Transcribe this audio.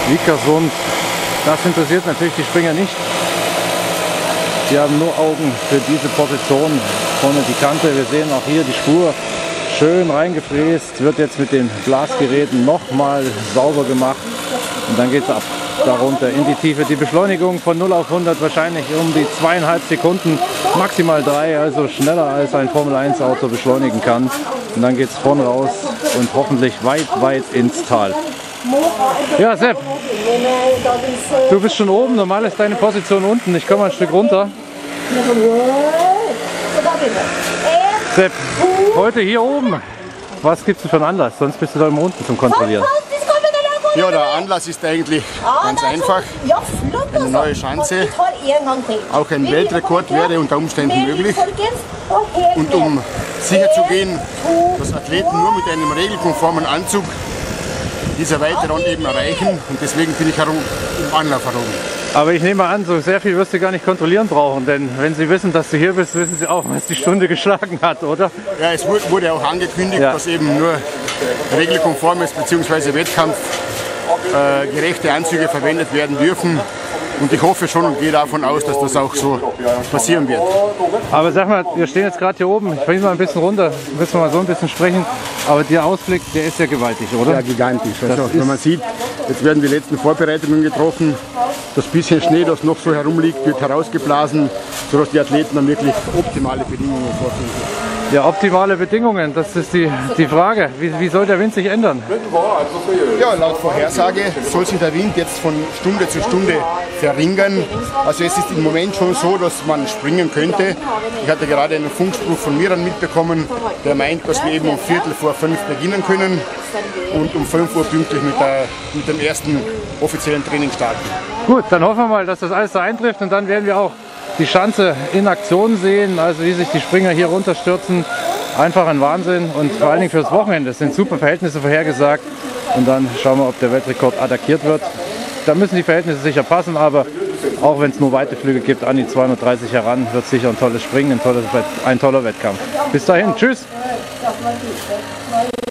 Vikersund. Das interessiert natürlich die Springer nicht. Die haben nur Augen für diese Position. Vorne die Kante, wir sehen auch hier die Spur. Schön reingefräst, wird jetzt mit den Blasgeräten nochmal sauber gemacht. Und dann geht es ab darunter in die Tiefe. Die Beschleunigung von 0 auf 100 wahrscheinlich um die 2,5 Sekunden, maximal 3, also schneller als ein Formel-1-Auto beschleunigen kann. Und dann geht es vorn raus und hoffentlich weit, weit ins Tal. Ja, Sepp, du bist schon oben, normal ist deine Position unten. Ich komme ein Stück runter. Sepp, heute hier oben, was gibt es für einen Anlass? Sonst bist du da immer unten zum Kontrollieren. Ja, der Anlass ist eigentlich ganz einfach. Eine neue Schanze. Auch ein Weltrekord wäre unter Umständen möglich. Und um sicher zu gehen, dass Athleten nur mit einem regelkonformen Anzug dieser Weiterrand eben erreichen. Und deswegen bin ich im Anlauf herum. Aber ich nehme an, so sehr viel wirst du gar nicht kontrollieren brauchen, denn wenn sie wissen, dass du hier bist, wissen sie auch, was die Stunde geschlagen hat, oder? Ja, es wurde auch angekündigt, dass eben nur regelkonformes bzw. wettkampfgerechte Anzüge verwendet werden dürfen. Und ich hoffe schon und gehe davon aus, dass das auch so passieren wird. Aber sag mal, wir stehen jetzt gerade hier oben, ich bringe mal ein bisschen runter, müssen wir mal so ein bisschen sprechen, aber der Ausblick, der ist ja gewaltig, oder? Ja, gigantisch. Also, wenn man sieht, jetzt werden die letzten Vorbereitungen getroffen, das bisschen Schnee, das noch so herumliegt, wird herausgeblasen, sodass die Athleten dann wirklich optimale Bedingungen vorfinden. Ja, optimale Bedingungen, das ist die Frage. Wie soll der Wind sich ändern? Ja, laut Vorhersage soll sich der Wind jetzt von Stunde zu Stunde verringern. Also es ist im Moment schon so, dass man springen könnte. Ich hatte gerade einen Funkspruch von Miran mitbekommen, der meint, dass wir eben um 4:45 beginnen können und um 5 Uhr pünktlich mit dem ersten offiziellen Training starten. Gut, dann hoffen wir mal, dass das alles so eintrifft und dann werden wir auch die Schanze in Aktion sehen, also wie sich die Springer hier runterstürzen. Einfach ein Wahnsinn und vor allen Dingen fürs Wochenende. Es sind super Verhältnisse vorhergesagt und dann schauen wir, ob der Weltrekord attackiert wird. Da müssen die Verhältnisse sicher passen, aber auch wenn es nur weite Flüge gibt, an die 230 heran, wird sicher ein tolles Springen, ein toller Wettkampf. Bis dahin, tschüss!